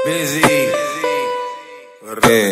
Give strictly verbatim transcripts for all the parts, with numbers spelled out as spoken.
Busy. Hey.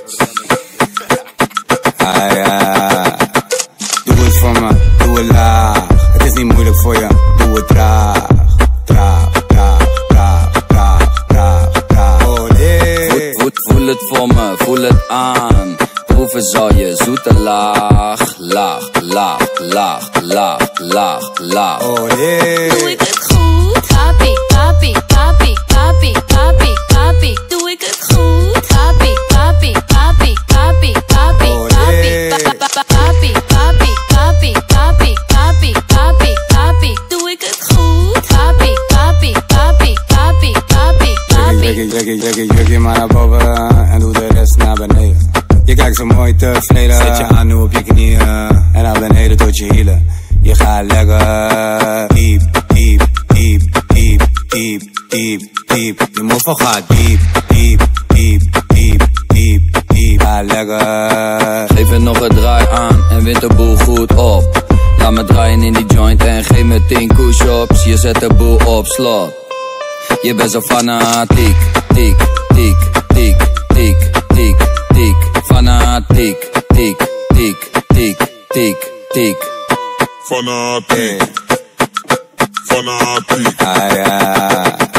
Ah, ja. Doe het voor me, doe het laag. Het is niet moeilijk voor je, doe het traag. Traag, traag, traag, traag, traag, traag. Oh nee. Voel, voel, voel het voor me, voel het aan. Proeven zal je zoete laag. Laag, laag, laag, laag, laag, laag. Oh nee. Doe ik het goed? Papi, papi, papi, papi, papi, papi. Doe ik het goed? Papi, papi, papi, papi, papi, Oh papi, nee. papi, papi, papi, papi, papi, papi, papi, papi. Doe ik het goed? Papi, papi, papi, papi, papi, papi. Trek je, trek je, trek je, trek je maar naar boven en doe de rest naar beneden. Je kijkt zo mooi tevreden, zet je aan nu op je knieën en naar beneden tot je hielen. Je gaat lekker diep, diep, diep, diep, diep, diep, diep. Je moffel gaat diep, diep, diep, diep, diep, diep. Ga lekker. Geef het nog een draai aan en wint de boel goed op. Laat me draaien in die joint en geef me tien push-ups. Je zet de boel op slot. Je bent zo fanatiek, tiek, tiek, tiek, tiek, tiek, tiek. Fanatiek, tiek, tiek, tiek, tiek, tiek. Fanatiek. Fanatiek. Ah ja.